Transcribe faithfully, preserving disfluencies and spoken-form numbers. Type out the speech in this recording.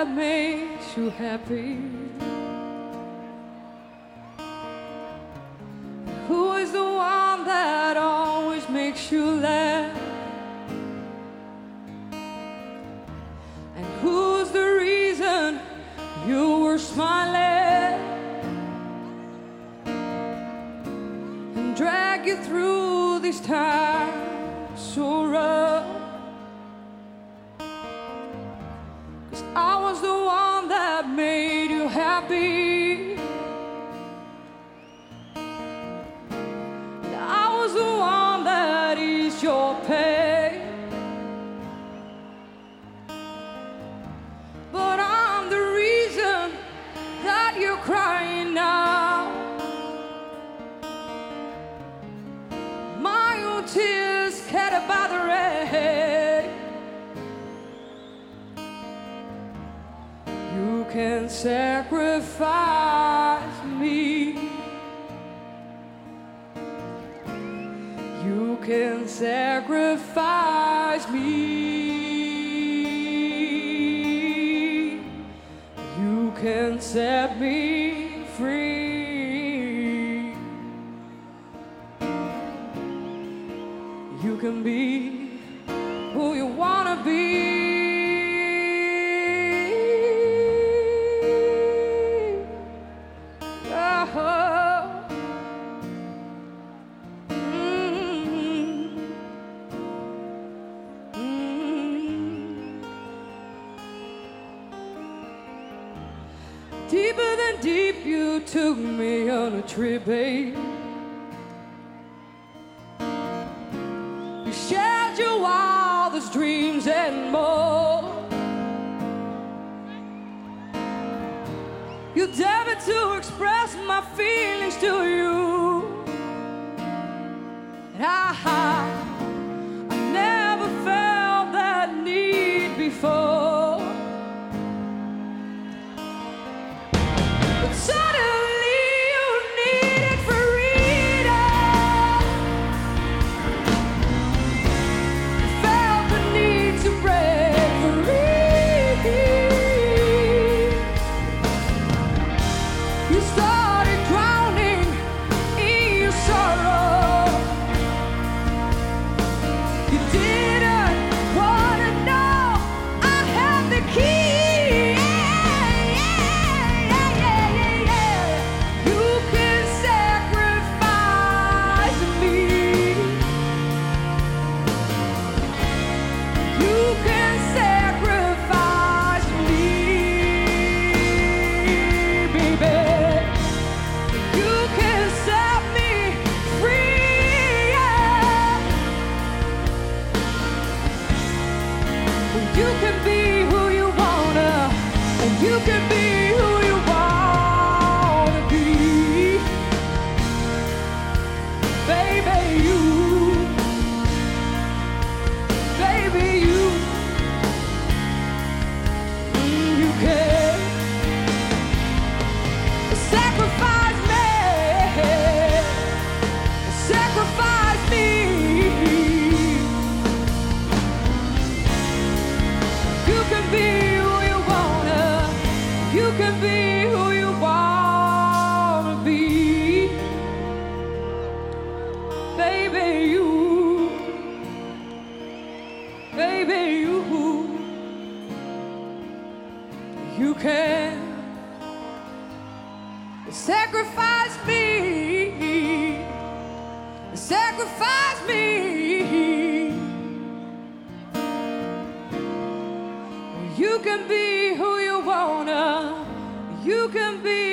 that makes you happy? Who is the one that always makes you laugh? And who's the reason you were smiling and drag you through these times so rough? 'Cause I was the one that made you happy. And I was the one that eased your pain. But I'm the reason that you're crying now. My own tears scattered by the rain. You can sacrifice me. You can sacrifice me. You can set me free. You can be who you wanna be. Oh. Mm. Mm. Deeper than deep, you took me on a trip, babe. You shared your wildest dreams and more. You dare me to express my feelings to you. And I, I never felt that need before. But suddenly you needed freedom. You felt the need to break free. You started drowning in your sorrow. You didn't wanna know I had the key. Yeah, yeah, yeah, yeah, yeah. You can sacrifice me. You can sacrifice me, baby. You can set me free. Yeah. You can be who you wanna, and you can be who you wanna be, baby. You, baby, you, Mm, you can sacrifice me, sacrifice me. You can be who you wanna. You can be who you wanna be, baby. You, baby. You, you can sacrifice me, sacrifice me. You can be who you wanna. You can be